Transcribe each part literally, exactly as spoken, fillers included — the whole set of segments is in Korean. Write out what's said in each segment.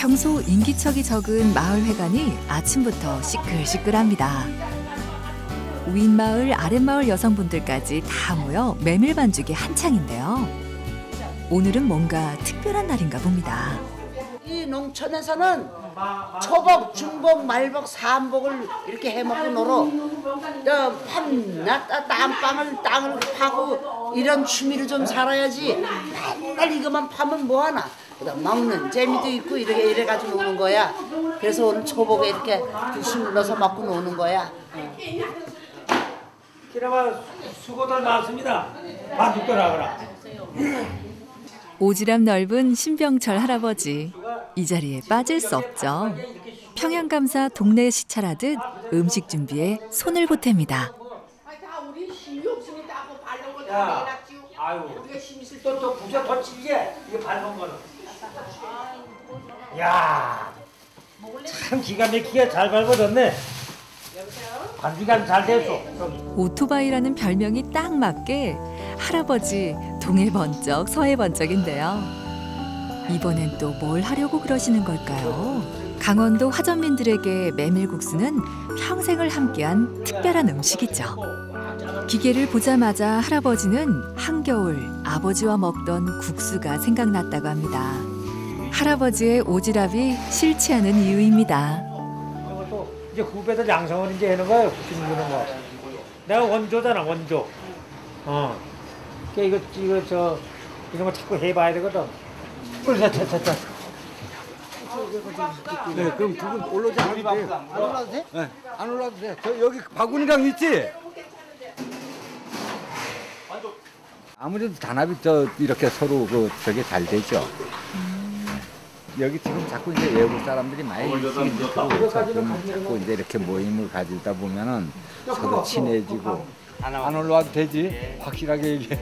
평소 인기척이 적은 마을회관이 아침부터 시끌시끌합니다. 윗마을, 아랫마을 여성분들까지 다 모여 메밀 반죽이 한창인데요. 오늘은 뭔가 특별한 날인가 봅니다. 이 농촌에서는 초복, 중복, 말복, 삼복을 이렇게 해먹고 놀어. 밤낮 땀방을 땅을 파고 이런 취미를 좀 살아야지. 맨날 이것만 파면 뭐하나. 먹는 재미도 있고 이렇게 이래가지고 노는 거야. 그래서 오늘 초복에 이렇게 두심 눌러서 먹고 노는 거야. 그나마 수고들 많습니다. 반죽도 나거라. 오지랖 넓은 신병철 할아버지. 이 자리에 빠질 수 없죠. 평양감사 동네 시찰하듯 음식 준비에 손을 보탭니다. 야, 아유, 또또 부셔 더 찌게 이거 밟은 거는. 야, 참 기가 막히게 잘 밟아졌네. 반죽이 잘 됐어. 오토바이라는 별명이 딱 맞게 할아버지 동해 번쩍 서해 번쩍인데요. 이번엔 또 뭘 하려고 그러시는 걸까요? 강원도 화전민들에게 메밀국수는 평생을 함께한 특별한 음식이죠. 기계를 보자마자 할아버지는 한겨울 아버지와 먹던 국수가 생각났다고 합니다. 할아버지의 오지랖이 싫지 않은 이유입니다. 이것도 이제 후배들 양성을 이제 하는 거예요. 국수 먹는 거. 내가 원조잖아, 원조. 어. 그러니까 이거 이거 저 이런 거 자꾸 해봐야 되거든. 자, 자, 자, 자. 네, 그럼 두 분 올라오지 않아도 돼요. 안 올라도 돼? 네, 안 올라도 돼. 저 여기 바구니랑 있지? 아무래도 단합이 저 이렇게 서로 그 저게 잘 되죠. 여기 지금 자꾸 이제 외국 사람들이 많이 들어오고 있어. 그러면 자꾸 이제 이렇게 모임을 가지다 보면은 서로 친해지고 안 올라와도 되지. 확실하게 얘기해.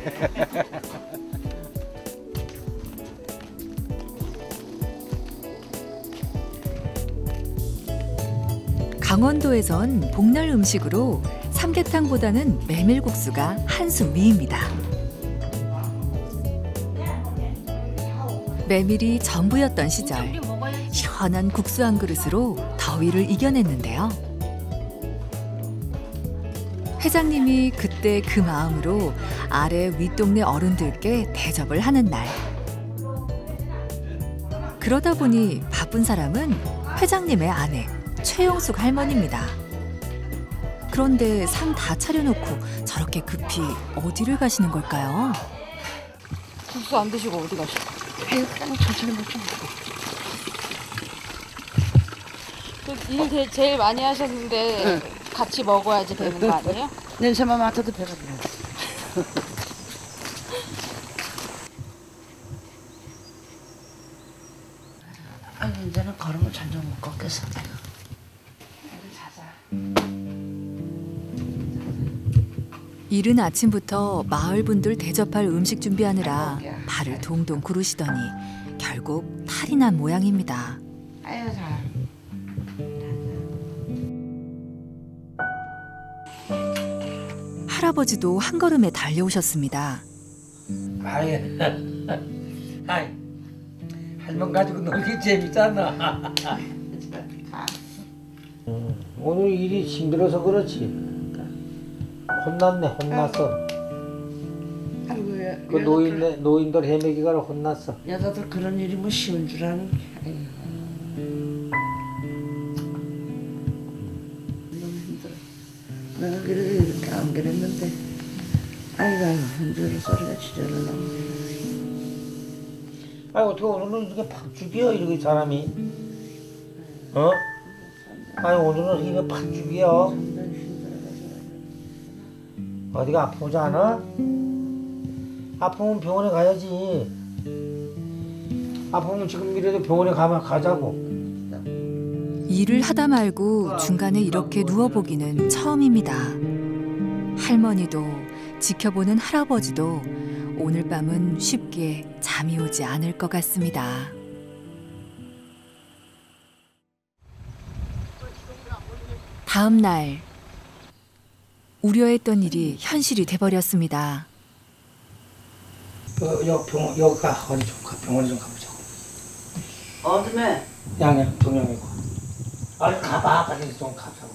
강원도에선 복날 음식으로 삼계탕보다는 메밀국수가 한 수 위입니다. 메밀이 전부였던 시절, 시원한 국수 한 그릇으로 더위를 이겨냈는데요. 회장님이 그때 그 마음으로 아래 윗동네 어른들께 대접을 하는 날. 그러다 보니 바쁜 사람은 회장님의 아내 최용숙 할머니입니다. 그런데 상 다 차려놓고 저렇게 급히 어디를 가시는 걸까요? 국수 안 드시고 어디 가시죠? 배우 그냥 천천히 먹죠. 일 제일 많이 하셨는데 응. 같이 먹어야지 되는 거 아니에요? 냄새만 맡아도 배가 불러. 아니 이제는 걸음을 점점 못 걷겠어. 이른 아침부터 마을 분들 대접할 음식 준비하느라 발을 동동 구르시더니 결국 탈이 난 모양입니다. 아유 잘. 할아버지도 한 걸음에 달려오셨습니다. 아이, 아이, 할멈 가지고 놀기 재밌잖아. 오늘 일이 힘들어서 그렇지. 혼났네, 혼났어. 아이고, 그 노인 노인들 헤매기가 혼났어. 여자들 그런 일이 뭐 쉬운 줄 아는 게. 너무 힘들어. 내가 그래도 이렇게 안 그랬는데, 아이고 아이고 힘들어 소리가 지저를 나오네. 아 어떻게 오늘은 이렇게 팍 죽여 이렇게 사람이? 어? 아니 오늘은 이게 팍 죽여. 어디가 아프지 않아? 아프면 병원에 가야지. 아프면 지금이라도 병원에 가면 가자고. 일을 하다 말고 중간에 이렇게 누워보기는 처음입니다. 할머니도 지켜보는 할아버지도 오늘 밤은 쉽게 잠이 오지 않을 것 같습니다. 다음 날 우려했던 일이 현실이 돼버렸습니다. 여, 여 병원 여기 가 어디 좀 가, 병원에 좀 가보자고. 어둠에 양양 동양이고. 아 가봐 빨리 좀 가자고.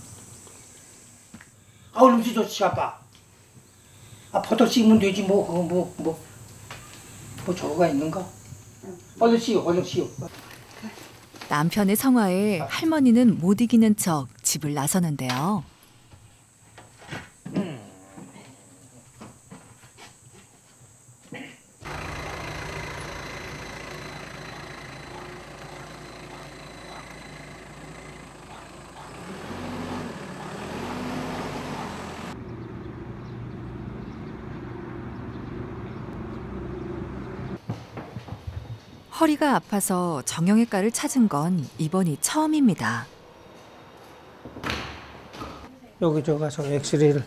아 얼른 씻었지 아빠. 아 버터 씻으면 되지 뭐 그거 뭐뭐 뭐, 뭐 저거가 있는가? 얼른 씻어 얼른 씻어. 남편의 성화에 할머니는 못 이기는 척 집을 나서는데요. 허리가 아파서 정형외과를 찾은 건 이번이 처음입니다. 여기 저 가서 엑스레이를.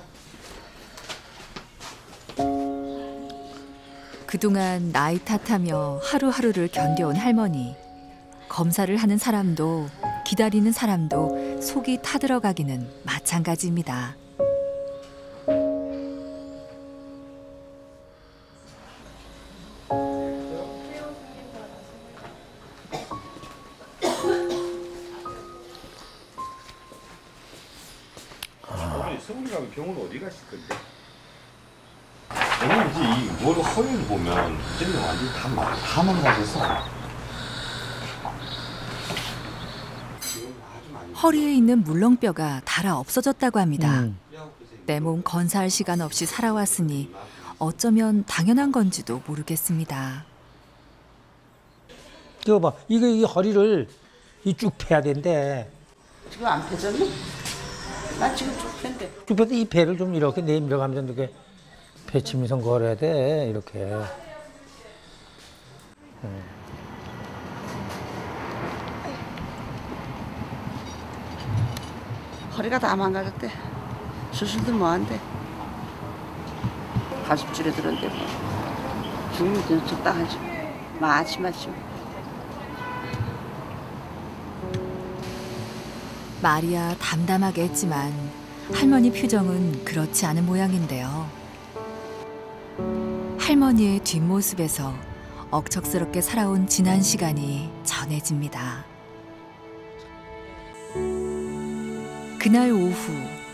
그동안 나이 탓하며 하루하루를 견뎌온 할머니. 검사를 하는 사람도 기다리는 사람도 속이 타들어가기는 마찬가지입니다. 서울에 가면 병원 어디 가실 건데? 왜냐면 이제 이 머리 허리를 보면 이제는 완전히 다, 막- 다 망가져서 허리에 있는 물렁뼈가 닳아 없어졌다고 합니다. 음. 내 몸 건사할 시간 없이 살아왔으니 어쩌면 당연한 건지도 모르겠습니다. 이거 봐 이거 이 허리를 이 쭉 펴야 된대. 지금 안 펴졌니? 난 지금 쭉 폈는데. 쭉 펴도 이 배를 좀 이렇게 내밀어가면서 이렇게 배치면서 걸어야 돼 이렇게. 음. 허리가 다 망가졌대. 수술도 뭐한대. 가십줄에 들었는데 뭐. 죽으면 그냥 적당하지. 마치 마치. 말이야 담담하게 했지만 할머니 표정은 그렇지 않은 모양인데요. 할머니의 뒷모습에서 억척스럽게 살아온 지난 시간이 전해집니다. 그날 오후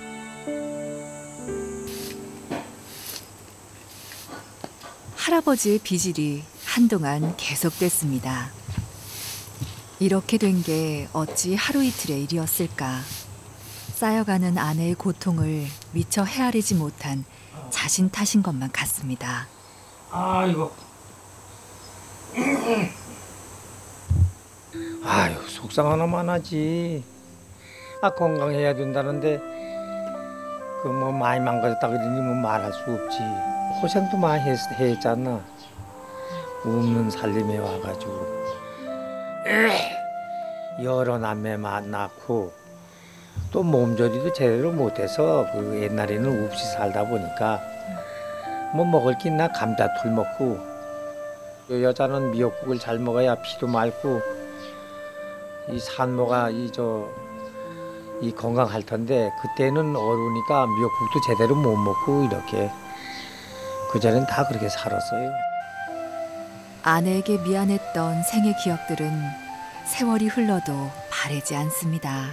할아버지의 비질이 한동안 계속됐습니다. 이렇게 된 게 어찌 하루 이틀의 일이었을까. 쌓여가는 아내의 고통을 미처 헤아리지 못한 자신 탓인 것만 같습니다. 아이고. 아유 속상 하나만 하지. 아 건강해야 된다는데 그 뭐 많이 망가졌다 그러니 뭐 말할 수 없지. 고생도 많이 했, 했잖아. 없는 살림에 와가지고 여러 남매 만났고 또 몸조리도 제대로 못해서 그 옛날에는 없이 살다 보니까 뭐 먹을 게 있나 감자털 먹고 여자는 미역국을 잘 먹어야 피도 맑고 이 산모가 이 저 이 건강할 텐데 그때는 어려우니까 미역국도 제대로 못 먹고 이렇게 그전엔 다 그렇게 살았어요. 아내에게 미안했던 생의 기억들은 세월이 흘러도 바래지 않습니다.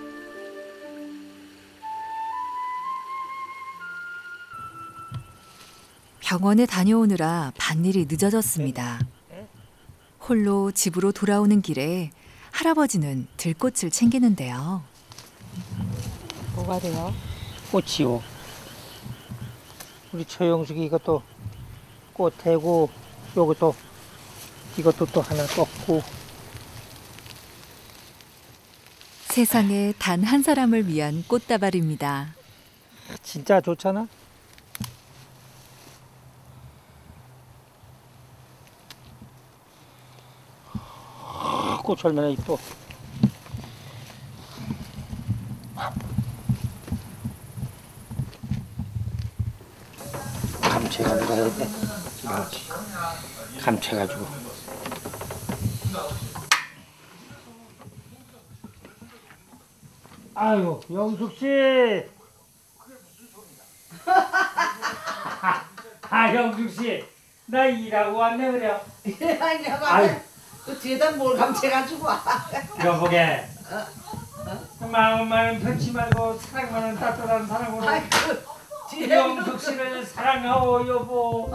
병원에 다녀오느라 밭일이 늦어졌습니다. 홀로 집으로 돌아오는 길에 할아버지는 들꽃을 챙기는데요. 뭐가 돼요? 꽃이요. 우리 최영숙이 이것도 꽃 대고 요것도 이것도 또 하나 꺾고. 세상에 단 한 사람을 위한 꽃다발입니다. 진짜 좋잖아. 꽃 얼마나 이뻐. 감춰가지고 해야 돼. 이렇게 감춰가지고. 아유, 영숙 씨. 아, 영숙 씨. 나 일하고 왔네 그래. 아유, 그 뒤에다 뭘 감춰가지고 와. 여보게 마음만은 편치 말고 사랑만은 따뜻한 사랑으로 아이고 뒤에 영숙 씨를 사랑하오 여보.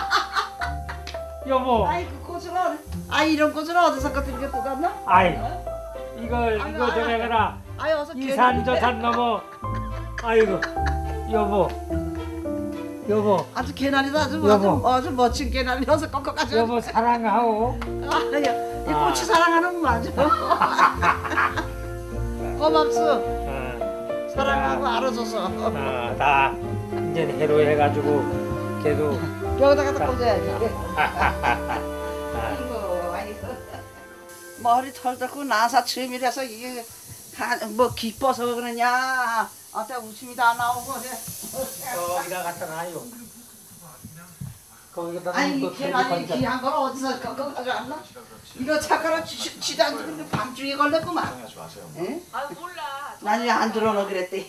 여보. 아이고 꽃을 어디 아 이런 꽃을 어디서 거 들게 뜯었나? 아이 이걸 아이고, 이거 좀 아이고. 해라. 아이 어서 이 산 저 산 넘어. 아이고 여보. 여보. 아주 개나리다 아주 여보. 아주, 아주 멋진 개나리라서 꺾어가지고. 여보 사랑하오. 아야 이 꽃이 아. 사랑하는구만 아주. 고맙소. 어, 사랑하고 알아줘서. 어, 다 이제 해로 해가지고 걔도 여기다가 다 꽂아야지. 아, 아이고 아이고. 머리 털 닦고 나사 처음이라서 이게 한, 뭐 기뻐서 그러냐. 어때 웃음이 다 나오고. 거기다 갖다 놔요. 거기다 아니 놓고 이 개나리 귀한 걸 어디서 꺾어 가져왔나? 이거 착가로 치도 안 들는데 밤중에 걸렸구만. 응? 아 몰라. 나중에 안 들어오나 그랬대.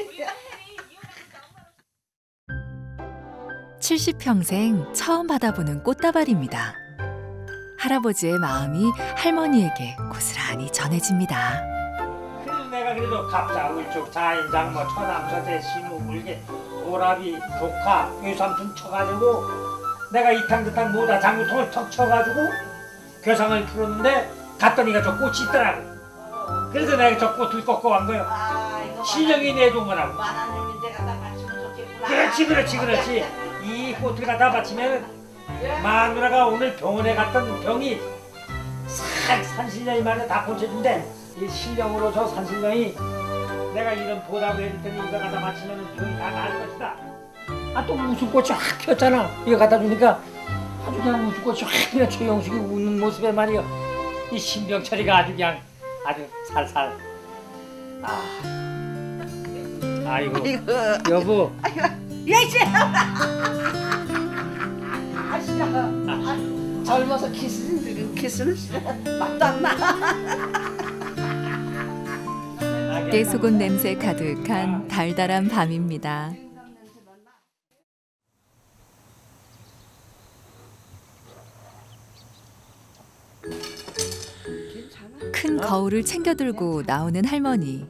칠십 평생 처음 받아보는 꽃다발입니다. 할아버지의 마음이 할머니에게 고스란히 전해집니다. 그래도 내가 그래도 갑자 울쭉 자인장 뭐 처남 처제 시무 물개 오라비 조카 유삼촌 쳐가지고 내가 이탕저탕 모다 장구통을 턱 쳐가지고 괴상을 풀었는데 갔더니가 저 꽃이 있더라고. 그래서 내가 저 꽃을 꺾어 간 거예요. 아 이거 신령이 내준 거라고. 만화님인데 갖다 바치면 좋겠구나. 그렇지 그렇지 그렇지. 이 꽃을 갖다 바치면 마누라가 오늘 병원에 갔던 병이 산, 산신령이 말에 다 고쳐준대. 이 신령으로 저 산신령이 내가 이런 보답을 해줄 테니 이거 갖다 바치면 병이 다 나을 것이다. 아 또 웃음꽃이 확 폈잖아. 이거 갖다 주니까 아주 그냥 웃음꽃이 확 그냥 최영숙이 웃는 모습에 말이야. 이 신병철이가 아주 그냥 아주 살살. 아, 아이고 이거 여보. 예씨. 아시야. 아, 젊어서 키스는 키스는 맛도 안 나. 깨소금 냄새 가득한 달달한 밤입니다. 큰 거울을 챙겨 들고 나오는 할머니.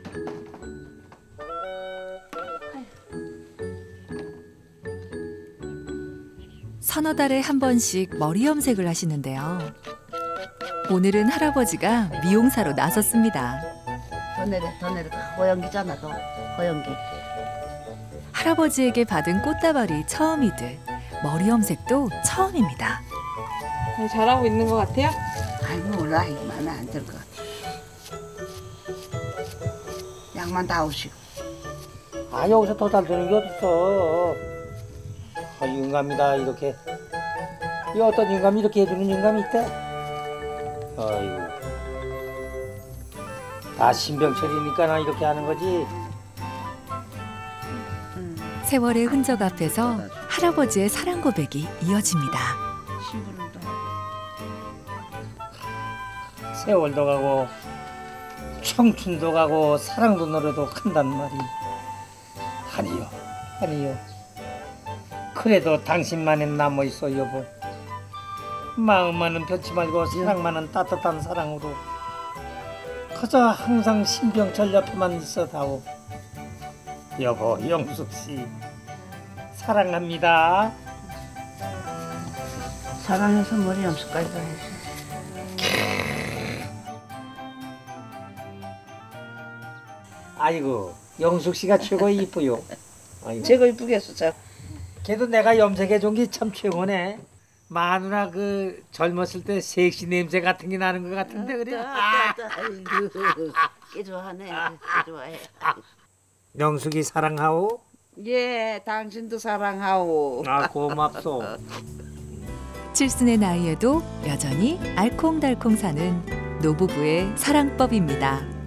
서너 달에 한 번씩 머리 염색을 하시는데요. 오늘은 할아버지가 미용사로 나섰습니다. 더 내려 더 내려 허영기잖아 너 허영기. 할아버지에게 받은 꽃다발이 처음이듯 머리 염색도 처음입니다. 잘하고 있는 것 같아요? 아이고 몰라 이거 마음에 안 들 것 같아. 양만 다 오시고. 아 여기서 더 잘 되는 게 어딨어. 아 영감이다 이렇게. 이 어떤 영감이 이렇게 해주는 영감이 있대. 아이고. 다 신병철이니까 나 이렇게 하는 거지. 세월의 흔적 앞에서 할아버지의 사랑 고백이 이어집니다. 시부름도 세월도 가고 청춘도 가고 사랑도 노래도 한단 말이. 아니요 아니요. 그래도 당신만에 남아있어 여보. 마음만은 변치 말고 사랑만은 따뜻한 사랑으로 그저 항상 신병철 옆에만 있어다오. 여보 영숙씨 사랑합니다. 사랑해서 머리 염색까지 다 했어. 아이고 영숙씨가 최고 이쁘요. 아이고. 제가 이쁘게 했어 자. 걔도 내가 염색해 준 게 참 최고네. 마누라 그 젊었을 때 섹시 냄새 같은 게 나는 것 같은데 그래. 아. 아이고 꽤 좋아하네. 꽤 좋아해. 영숙이 사랑하오. 예, 당신도 사랑하오. 아 고맙소. 칠순의 나이에도 여전히 알콩달콩 사는 노부부의 사랑법입니다.